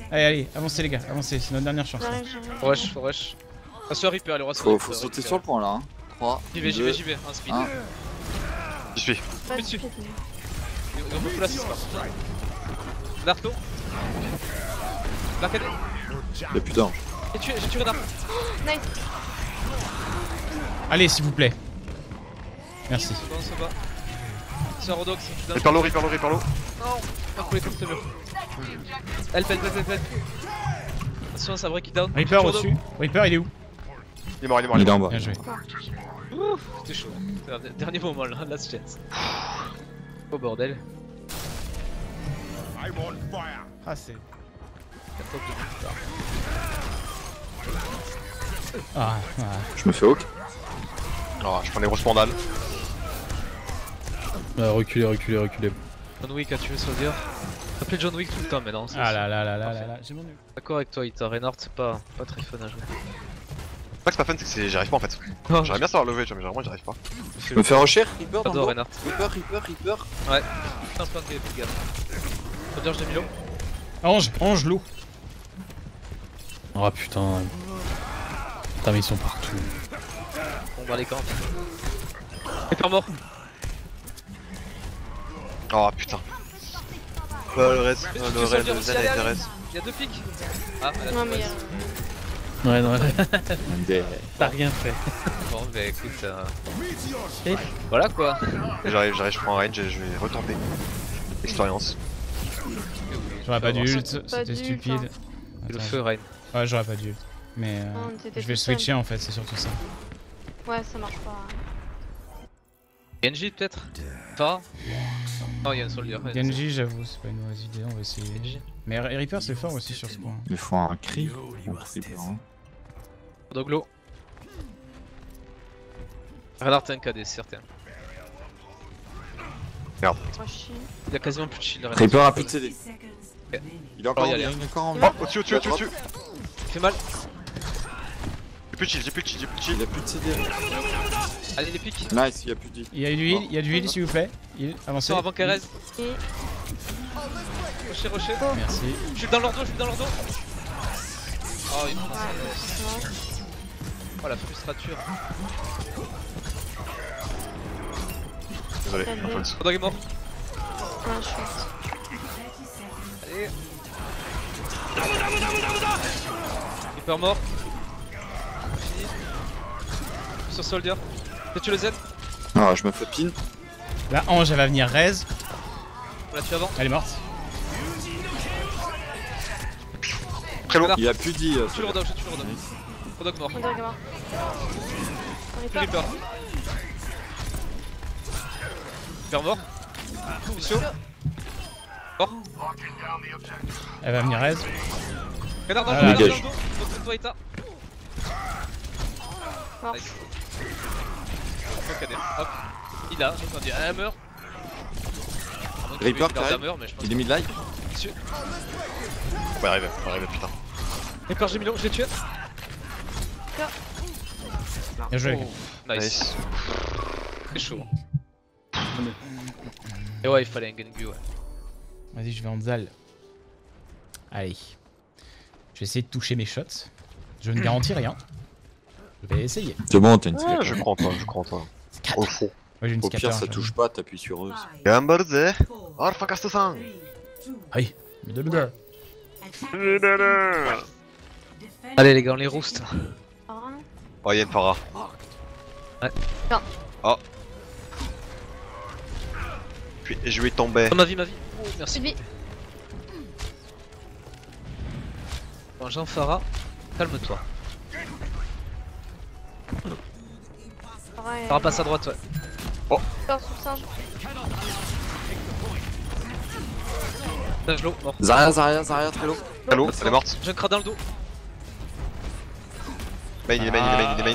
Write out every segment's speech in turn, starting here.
Allez, allez, avancez les gars, avancez, c'est notre dernière chance. Faut rush, faut rush. Attention Reaper, il aura Faut sauter sur le point là. Hein. 3, J'y vais, j'y vais, j'y vais, un speed. J'y suis. Plus dessus. Ils ont beaucoup l'assist là. Naruto. L'arcade. Y'a plus d'ange. J'ai tué Naruto. Nice. Allez, s'il vous plaît. Merci. Bon, ça va. C'est un Rodox. Reaper low, Reaper low, Reaper low. Non, pas couler comme ce mur. Help. Attention, ça break it down. Reaper au-dessus. Reaper, il est où? Il est mort, Il est en bas. Bien joué. Ouf, c'était chaud. Dernier moment là, last chance. Oh bordel. Ah, c'est. Ah, Je me fais hook. Oh, je prends des grosses mandales. Reculez. John Wick a tué Soldier. Appelez John Wick tout le temps maintenant. ah là, j'ai mon nul. D'accord avec toi, Ita. Reinhardt, c'est pas très fun à jouer. C'est pas que c'est pas fun, c'est que j'y arrive pas en fait. J'aimerais bien savoir lever, mais vraiment j'y arrive pas. Je me fais rusher. Reaper dans J'adore le dos. Reinhardt. Reaper. Ouais. Putain, plein de gars. Soldier, je l'ai mis low. Ange, l'eau. Oh putain. Putain, mais ils sont partout. On va les camps. Reaper mort. Oh putain. Le reste, Le Soldier aussi, Zen a été allez. reste. Il y a deux pics. Ah, elle a Non, tout mais. reste. Ouais, non, Des- t'as rien fait. Bon, bah écoute. Voilà quoi. J'arrive, je prends un range et je vais retenter. Expérience. J'aurais pas dû ult, Pas c'était d'ult, stupide. hein. Le Attends, feu, Rain. Ouais, j'aurais pas dû ult. Mais Non, t'étais je vais tout seul. switcher en fait, c'est surtout ça. Ouais, ça marche pas. Genji peut-être. Pas. Non, il y a un Soldier. Genji, j'avoue, c'est pas une mauvaise idée, on va essayer. Genji. Mais Reaper, c'est fort aussi sur ce point. Il faut un cri. Hein. Doglo. Reinhardt un KD, certain. Merde. Moi, je suis. Il a quasiment plus de shield. Reinhardt. Reaper a plus de CD. Ok. Il est encore en Alors, il y a vie. Il est encore en vie. Oh, au-dessus. Il fait mal. J'ai plus de shield. Il a plus de CD. Allez, les pics. Nice, il y a plus de. Il y a du heal, s'il vous plaît. Heal, avancez. Sors avant qu'elle reste. Et. Rocher. Merci. Je suis dans leur dos. Oh, il prend ça. Ouais, Oh, la frustrature. Désolé, ma faute. Rodog est mort. ouais, je suis. Allez. Reaper mort. Fini. Sur Soldier. T'as tué le Z. Ah, je me fais pin. Là, Ange, elle va venir raise. On l'a tué avant. Elle est morte. Très lourd. Il a plus dit. Je tue le Rodog. Rodog mort. On dirait mort. On est pas. Reaper. Reaper mort. Lucio. Mort. Elle va venir raise. Reinhardt dans Ah, le dos. dégage. Donc toi, Ita. Mort. Nice. Hop. Il a entendu un hammer. Reaper, carré. Mais je pense Il est mid-life. que On va arriver, putain. Reaper, j'ai mis l'eau, je l'ai tué. Bien joué, les gars. Oh, nice. C'est chaud. Et ouais, il fallait un Gengu, ouais. Vas-y, je vais en Zal. Allez. Je vais essayer de toucher mes shots. Je ne garantis rien. Je vais essayer. C'est bon, t'as une Ah, CD. je crois en toi. Au fond. Ouais, j'ai une Au pire, scatter, ça je- touche pas, t'appuies sur eux. Gambarze. Arfakasto-san. Aïe. Allez, les gars, on les roost. Ah, Oh, y'a une Pharah. Ouais. Non. Oh. Puis je vais tomber. Oh, ma vie. Oh, merci. c'est lui. Bon, Jean Farah, calme-toi. Ouais. Farah passe à droite, ouais. Encore sous le singe. Nage l'eau, mort. Zarya, très low. Allô, elle est morte. J'ai un crâne dans le dos. Main, il est main.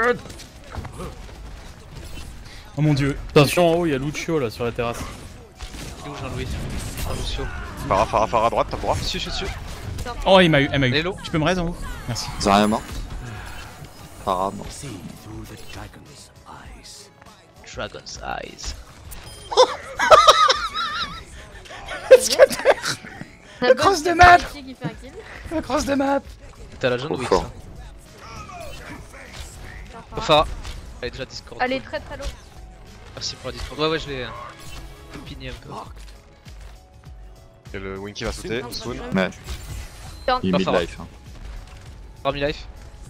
Oh mon dieu. Attention, en haut, il y a Lucio là sur la terrasse. Il est où Jean-Louis? Ah, Lucio. Pharah à droite, t'as droit. Je suis dessus. Oh, elle m'a eu. Hello. Tu peux me raise en haut? Merci. Zarya mort. Pharah mort. Dragon's Eyes. Le cross de map. Qui fait un kill. Le cross de map. T'as la jaune Trop Wix. fort. Enfin, elle est déjà Discord. Elle est très très low. Merci pour la Discord. Ouais, je l'ai pigné un peu. Et le Winky va sauter, Non, soon. pas Ouais. Turn. Il est Pas fort. mid-life. Hein. Parmi life.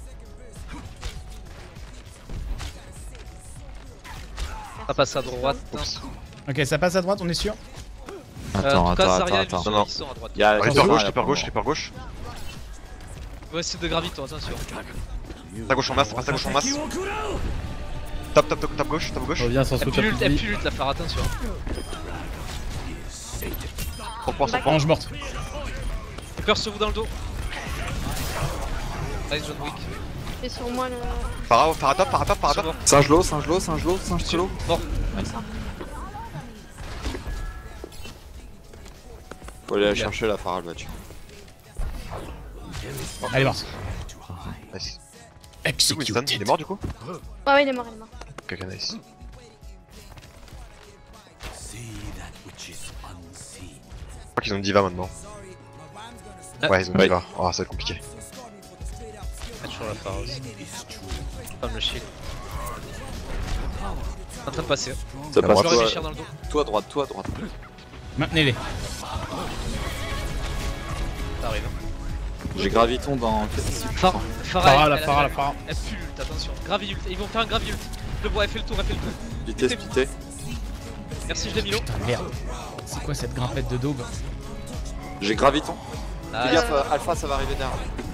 Ça passe à droite. Ok, ça passe à droite, on est sûr. Attends, en tout cas, attends, Zarya et attends. Lucio, Non, non. ils sont à droite. Y'a Reaper gauche, Reaper gauche, Reaper gauche. On va essayer de gravito, attention. Ta gauche en masse, passe ta gauche en masse. Tape gauche, tape gauche. Reviens sans Elle sous pue ta lutte, la faire attention. 100 points, 100 points. Orange morte. Peur sur vous dans le dos. Nice John Wick. C'est sur moi le. Para top. Sur mort. Singe low, singe low, singe low, singe low. Mort. Nice. Faut aller la chercher la Farah, là-dessus. Elle est morte. Nice. Du coup, Winston, il est Executed. mort du coup? Ah ouais, il est mort, il est mort. Ok, nice. Je crois qu'ils ont une diva maintenant. Ouais, ils ont une Ouais. diva. Oh, ça va être compliqué. Ah, toujours la phare aussi. Comme le shield. En train de passer. Ça La passe Je droite. leur toi, réfléchir dans le dos. toi à droite, toi à droite. Maintenez-les. Ça arrive. J'ai graviton dans. Farah, Farah, la elle- Farah, elle- la Farah. Elle pue ult, attention. Gravi ult. Ils vont faire un gravi ult. Je le vois, elle fait le tour, Pité, pité. Merci, je l'ai mis l'eau. Putain, merde. C'est quoi cette grimpette de daube? J'ai graviton. Ah, Fais gaffe, Alpha ça va arriver derrière.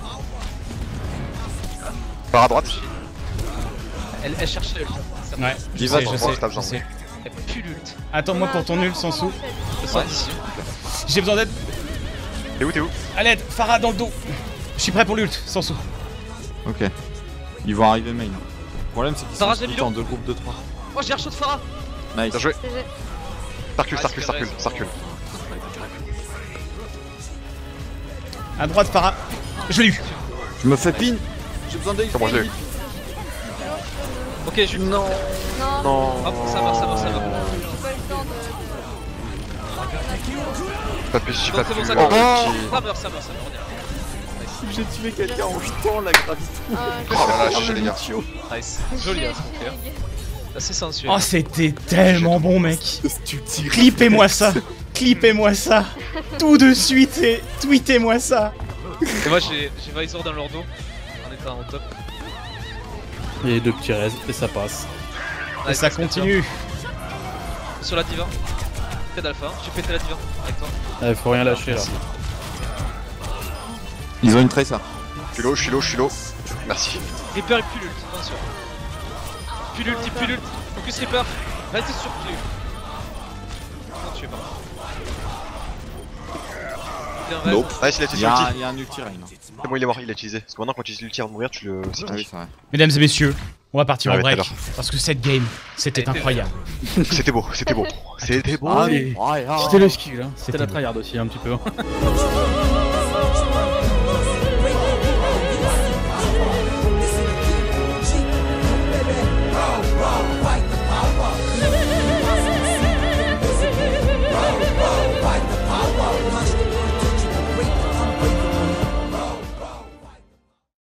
Par à droite. elle cherche l'ult. Ouais, je Diva sais, dans je le sais, coin, je sais. Elle pue l'ult. Attends-moi pour ton nul sans sous. Je sens d'ici. J'ai besoin d'aide. T'es où? À l'aide, Farah dans le dos. Je suis prêt pour l'ult, sans sous. Ok. Ils vont arriver main. Le problème c'est qu'ils Farah, sont j'ai mis splittés en deux groupes de 3. Oh, j'ai un shot de Farah. Nice. Bien joué. GG. Ça recule. À droite, Farah. Je l'ai eu. Je me fais pin. J'ai besoin d'XP. Comment je l'ai eu? Ok, je. Non. Non, Hop, ça va. j'ai pas eu le temps de. J'ai Bon, pas c'est bon, pu. ça Oh, meurt. Ça meurt. J'ai tué quelqu'un en jetant la gravité. Ah, Oh là là, je suis les gars. Nice. Joli, hein, ce qu'on fait. Assez sensuel. Oh, c'était tellement bon, mec. Tu tires. Clippez-moi ça. Clippez-moi ça. Tout de suite et tweetez-moi ça. Et moi, j'ai Visor dans leur dos. En étant au top. Il y a les deux petits res et ça passe. Et ça continue. Sur la diva. Près d'Alpha. J'ai pété la diva avec toi. Faut rien lâcher là. Ils ont une tracer. Je suis low. Merci. Reaper et pue l'ult, attention. Il pue l'ult. Focus Reaper. Restez sur pied. Non, tu es pas. Bien, reste. Nope. Nice, il a Il y utilisé a l'ulti. un ulti rain. C'est bon, il est mort, il l'a utilisé. Parce que maintenant, quand tu utilises l'ulti avant de mourir, tu le. C'est Ah oui, fini. c'est vrai. Mesdames et messieurs, on va partir en Ouais, tout à break. Parce que cette game, c'était Elle était incroyable. C'était beau. C'était beau. Ah, ouais, C'était le skill, hein. C'était C'était la beau. tryhard aussi un petit peu.